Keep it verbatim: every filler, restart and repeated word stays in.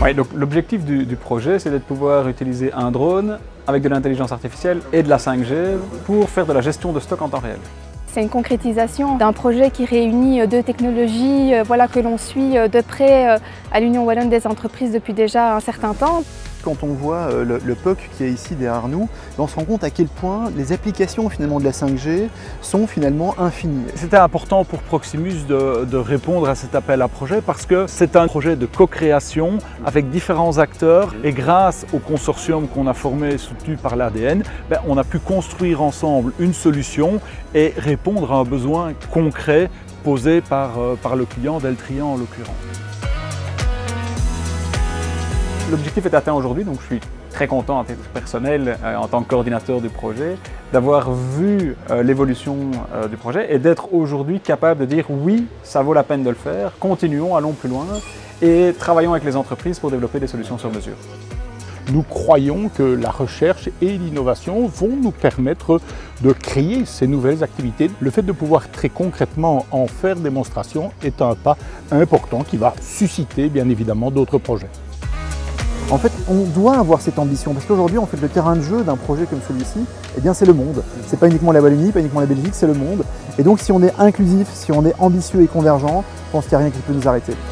Oui, donc l'objectif du, du projet, c'est de pouvoir utiliser un drone avec de l'intelligence artificielle et de la cinq G pour faire de la gestion de stock en temps réel. C'est une concrétisation d'un projet qui réunit deux technologies euh, voilà, que l'on suit de près euh, à l'Union Wallonne des entreprises depuis déjà un certain temps. Quand on voit le, le P O C qui est ici derrière nous, on se rend compte à quel point les applications finalement de la cinq G sont finalement infinies. C'était important pour Proximus de, de répondre à cet appel à projet parce que c'est un projet de co-création avec différents acteurs et grâce au consortium qu'on a formé soutenu par l'A D N, ben, on a pu construire ensemble une solution et répondre à un besoin concret posé par, par le client d'Eltrian en l'occurrence. L'objectif est atteint aujourd'hui, donc je suis très content à titre personnel, euh, en tant que coordinateur du projet, d'avoir vu euh, l'évolution euh, du projet et d'être aujourd'hui capable de dire oui, ça vaut la peine de le faire, continuons, allons plus loin et travaillons avec les entreprises pour développer des solutions sur mesure. Nous croyons que la recherche et l'innovation vont nous permettre de créer ces nouvelles activités. Le fait de pouvoir très concrètement en faire démonstration est un pas important qui va susciter bien évidemment d'autres projets. En fait, on doit avoir cette ambition parce qu'aujourd'hui, en fait, le terrain de jeu d'un projet comme celui-ci, eh bien, c'est le monde. C'est pas uniquement la Wallonie, pas uniquement la Belgique, c'est le monde. Et donc, si on est inclusif, si on est ambitieux et convergent, je pense qu'il n'y a rien qui peut nous arrêter.